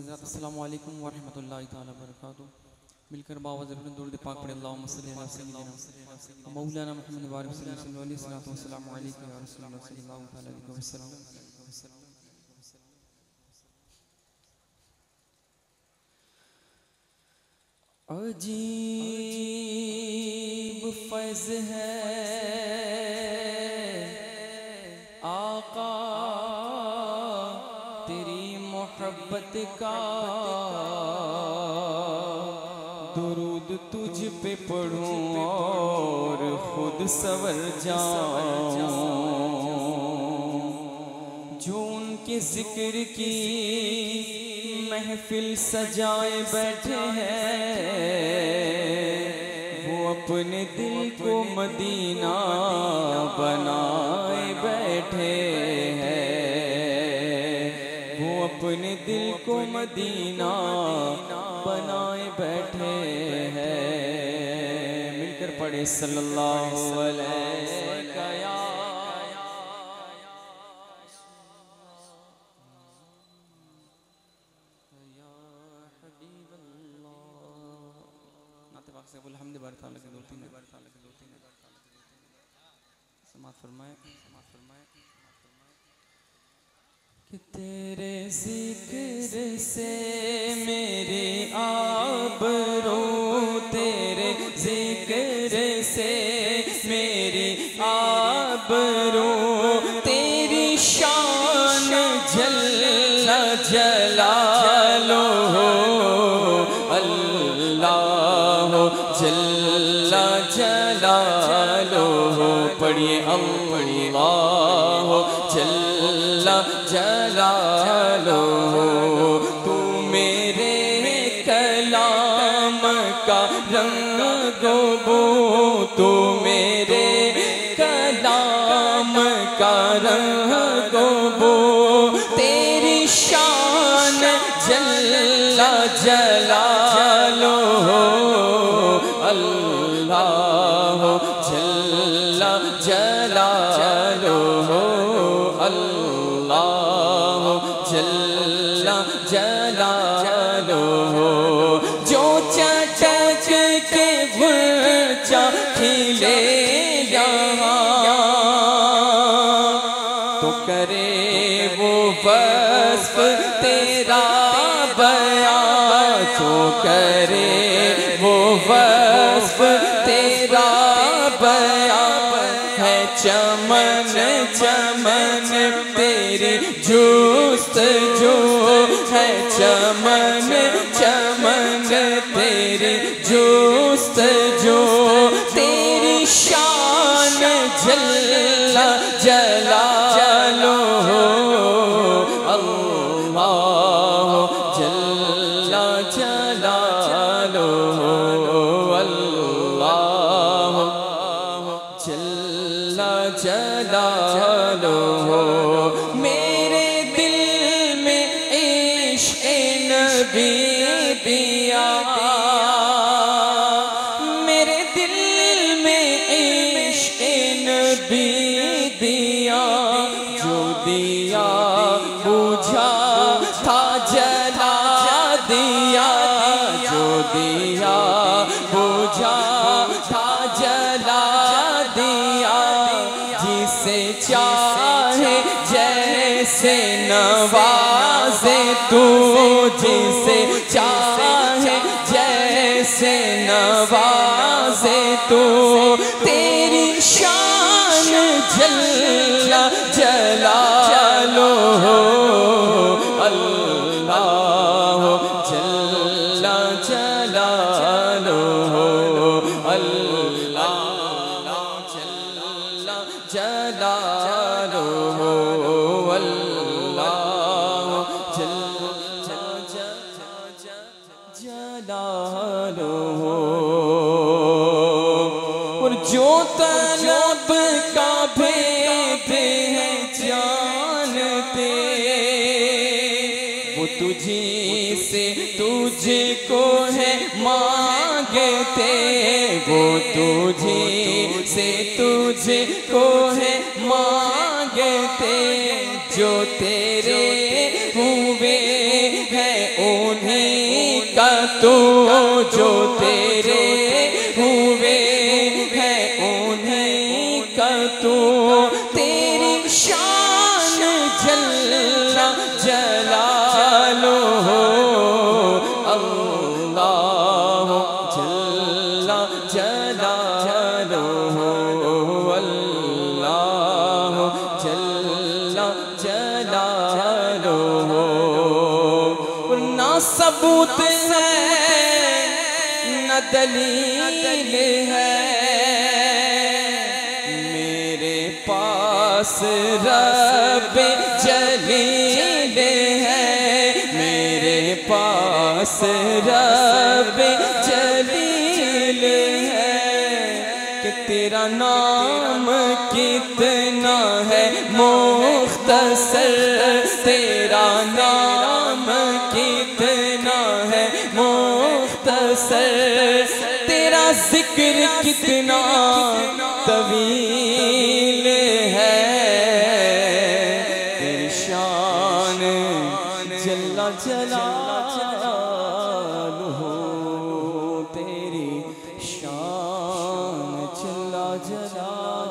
हज़रात अस्सलामु अलैकुम व रहमतुल्लाहि तआला व बरकातुहू। मिलकर बावज़ अपने दुरूद पाक पढ़े अल्लाहुम्मा सल्लि अला सय्यिदिना मौलाना मुहम्मद व आलिहि वसल्लम अलैहि वसल्लम अलैका या रसूलल्लाह सल्लल्लाहु तआला अलैहि वसल्लम। अजीब फैज़ है आका तेरी मोहब्बत का, दुरूद तुझ पे पढ़ूं और खुद सवर जाऊं। जो उनके जिक्र की महफिल सजाए बैठे हैं, वो अपने दिल को मदीना बनाए बैठे हैं। वो अपने दिल को मदीना बनाए बैठे हैं। मिलकर पढ़े सल्लल्लाहु अलैहि वसल्लम। कि तेरे जिक्र से मेरी आबरू, तेरे जिक्र से मेरी आबरू, तेरी शान जल्ला जलालुहु अल्लाह जल्ला जलालुहु। पढ़िए अल्लाह जल्ला जलालुहु। तू मेरे कलाम का रंग बो, तू मेरे कलाम का रंग बो, तेरी शान जल्ला जलालुहु अल्लाह जल्ला जलालुहु अल्लाह जल्ला जलालुहु। जो चटक के गुलचा खिले यहाँ, तो करे वो वस्फ तेरा बयां, जो करे वो वस्फ तेरा बयां है। चमन चमन तेरी जुस्तजू है, चमन चमन तेरी जुस्तजू, तेरी शान जल्ला जलालुहु अल्लाह जल्ला जलालुहु अल्लाह जल्ला जलालुहु। मेरे दिल में इश्क़ नबी दिया, मेरे दिल में इश्क़ नबी दिया, जो दिया बुझा था जला दिया, जो दिया बुझा था जला दिया। जिसे चाहे जैसे नवाजे तू, जिसे चाहे जैसे नवाजे तू, तेरी शान जल्ला जलालुहु अल्लाह जल्ला जलालुहु अल्लाह जल्ला जलालुहु अल्लाह जल्ला जलालुहु। और जो तलब का भेद है जानते, वो तुझी से तुझको है मांगते, वो तुझी से तुझको है मांगते। जो तेरे हुए हैं उन्हीं का तू, जो तेरे हुए है उन्हीं का तू। तेरी शान जल्ला जलालुहु, अल्लाह जल्ला जलालुहु, अल्लाह जल्ला जलालुहु। ना सबूत है न दलील है, मेरे पास रब जलील है, मेरे पास रब जलील है। कि तेरा नाम कितना है मुख्तसर, तेरा नाम कितना है मुख्तसर, तेरा जिक्र कितना तवील है। तेरी शान जल्ला जलालुहु, तेरी शान जल्ला जलालुहु।